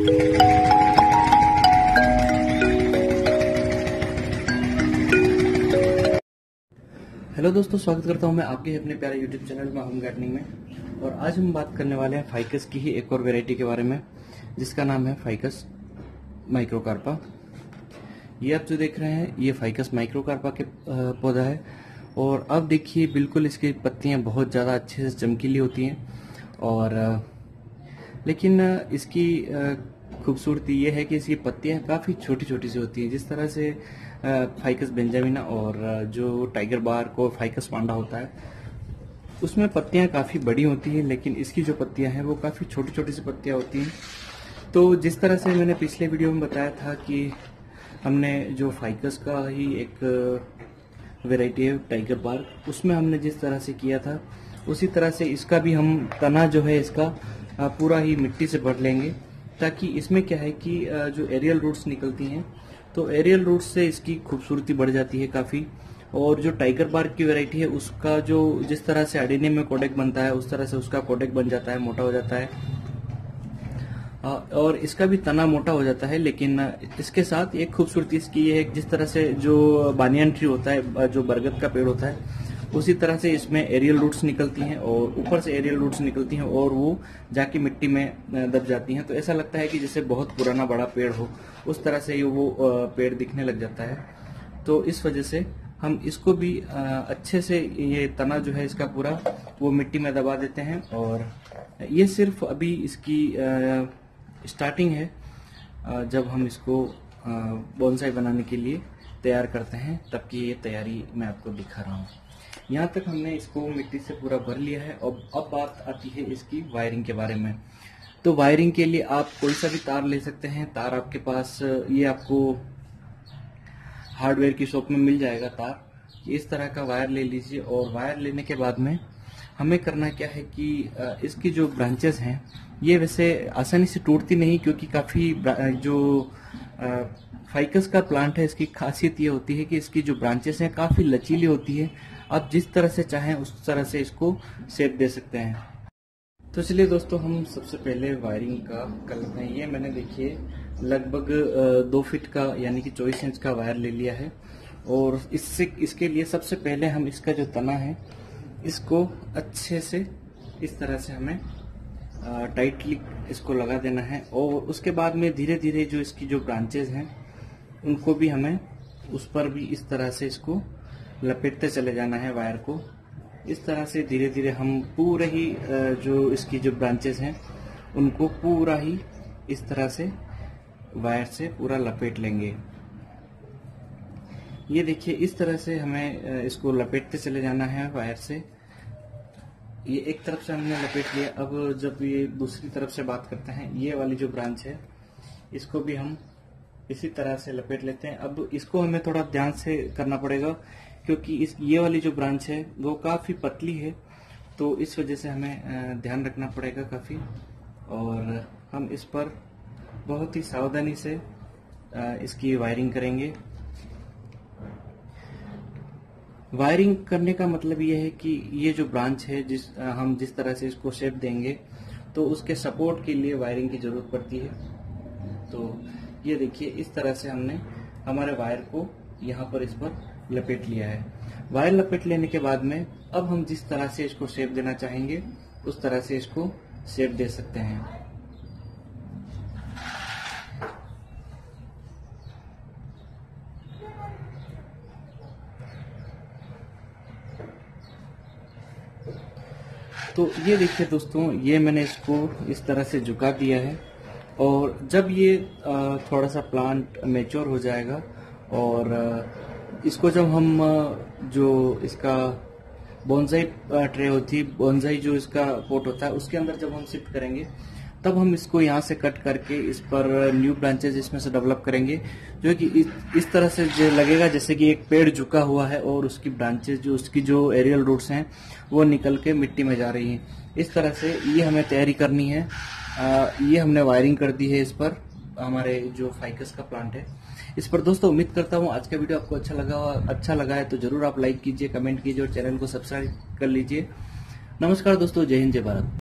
Hello दोस्तों, स्वागत करता हूं मैं आपके अपने प्यारे यूट्यूब चैनल में होम गार्डनिंग में। और आज हम बात करने वाले हैं फाइकस की ही एक और वैरायटी के बारे में, जिसका नाम है फाइकस माइक्रोकार्पा। ये आप जो देख रहे हैं ये फाइकस माइक्रोकार्पा के पौधा है। और अब देखिए बिल्कुल इसकी पत्तियां बहुत ज़्यादा अच्छे से चमकीली होती हैं। और लेकिन इसकी खूबसूरती ये है कि इसकी पत्तियां काफ़ी छोटी छोटी सी होती हैं। जिस तरह से फाइकस बेंजामिना और जो टाइगर बार्क और फाइकस पांडा होता है उसमें पत्तियां काफ़ी बड़ी होती हैं, लेकिन इसकी जो पत्तियां हैं वो काफ़ी छोटी छोटी सी पत्तियां होती हैं। तो जिस तरह से मैंने पिछले वीडियो में बताया था कि हमने जो फाइकस का ही एक वैरायटी है टाइगर बार्क, उसमें हमने जिस तरह से किया था उसी तरह से इसका भी हम तना जो है इसका पूरा ही मिट्टी से भर लेंगे, ताकि इसमें क्या है कि जो एरियल रूट्स निकलती हैं तो एरियल रूट्स से इसकी खूबसूरती बढ़ जाती है काफ़ी। और जो टाइगर बार्क की वैरायटी है उसका जो जिस तरह से एडेनियम में कोडेक बनता है उस तरह से उसका कोडेक बन जाता है, मोटा हो जाता है। और इसका भी तना मोटा हो जाता है। लेकिन इसके साथ एक खूबसूरती इसकी ये है, जिस तरह से जो बानियन ट्री होता है, जो बरगद का पेड़ होता है, उसी तरह से इसमें एरियल रूट्स निकलती हैं और ऊपर से एरियल रूट्स निकलती हैं और वो जाके मिट्टी में दब जाती हैं। तो ऐसा लगता है कि जैसे बहुत पुराना बड़ा पेड़ हो, उस तरह से वो पेड़ दिखने लग जाता है। तो इस वजह से हम इसको भी अच्छे से ये तना जो है इसका पूरा वो मिट्टी में दबा देते हैं। और ये सिर्फ अभी इसकी स्टार्टिंग है, जब हम इसको बोनसाई बनाने के लिए तैयार करते हैं तब की ये तैयारी मैं आपको दिखा रहा हूँ। यहाँ तक हमने इसको मिट्टी से पूरा भर लिया है। और अब बात आती है इसकी वायरिंग के बारे में। तो वायरिंग के लिए आप कोई सा भी तार ले सकते हैं। तार आपके पास ये आपको हार्डवेयर की शॉप में मिल जाएगा तार। इस तरह का वायर ले लीजिए। और वायर लेने के बाद में हमें करना क्या है कि इसकी जो ब्रांचेस हैं ये वैसे आसानी से टूटती नहीं, क्योंकि काफ़ी जो फाइकस का प्लांट है इसकी खासियत ये होती है कि इसकी जो ब्रांचेस हैं काफ़ी लचीली होती है। आप जिस तरह से चाहें उस तरह से इसको शेप दे सकते हैं। तो चलिए दोस्तों, हम सबसे पहले वायरिंग का कर लेते हैं। ये मैंने देखिए लगभग 2 फीट का यानी कि 24 इंच का वायर ले लिया है। और इसके लिए सबसे पहले हम इसका जो तना है इसको अच्छे से इस तरह से हमें टाइटली इसको लगा देना है। और उसके बाद में धीरे धीरे जो इसकी जो ब्रांचेज हैं उनको भी हमें उस पर भी इस तरह से इसको लपेटते चले जाना है वायर को। इस तरह से धीरे धीरे हम पूरे ही जो इसकी जो ब्रांचेस हैं उनको पूरा ही इस तरह से वायर से पूरा लपेट लेंगे। ये देखिए इस तरह से हमें इसको लपेटते चले जाना है वायर से। ये एक तरफ से हमने लपेट लिया। अब जब ये दूसरी तरफ से बात करते हैं, ये वाली जो ब्रांच है इसको भी हम इसी तरह से लपेट लेते हैं। अब इसको हमें थोड़ा ध्यान से करना पड़ेगा, क्योंकि ये वाली जो ब्रांच है वो काफ़ी पतली है, तो इस वजह से हमें ध्यान रखना पड़ेगा काफ़ी। और हम इस पर बहुत ही सावधानी से इसकी वायरिंग करेंगे। वायरिंग करने का मतलब ये है कि ये जो ब्रांच है हम जिस तरह से इसको शेप देंगे तो उसके सपोर्ट के लिए वायरिंग की जरूरत पड़ती है। तो ये देखिए इस तरह से हमने हमारे वायर को यहाँ पर इस पर लपेट लिया है। वायर लपेट लेने के बाद में अब हम जिस तरह से इसको शेप देना चाहेंगे उस तरह से इसको शेप दे सकते हैं। तो ये देखिए दोस्तों, ये मैंने इसको इस तरह से झुका दिया है। और जब ये थोड़ा सा प्लांट मैच्योर हो जाएगा और इसको जब हम जो इसका बोनसाई ट्रे होती है, बोनसाई जो इसका पोट होता है उसके अंदर जब हम शिफ्ट करेंगे तब हम इसको यहाँ से कट करके इस पर न्यू ब्रांचेस इसमें से डेवलप करेंगे, जो कि इस तरह से जो लगेगा जैसे कि एक पेड़ झुका हुआ है और उसकी ब्रांचेस जो उसकी जो एरियल रूट्स हैं वो निकल के मिट्टी में जा रही हैं। इस तरह से ये हमें तैयारी करनी है। ये हमने वायरिंग कर दी है इस पर, हमारे जो फाइकस का प्लांट है इस पर। दोस्तों उम्मीद करता हूँ आज का वीडियो आपको अच्छा लगा है तो जरूर आप लाइक कीजिए, कमेंट कीजिए और चैनल को सब्सक्राइब कर लीजिए। नमस्कार दोस्तों, जय हिंद, जय भारत।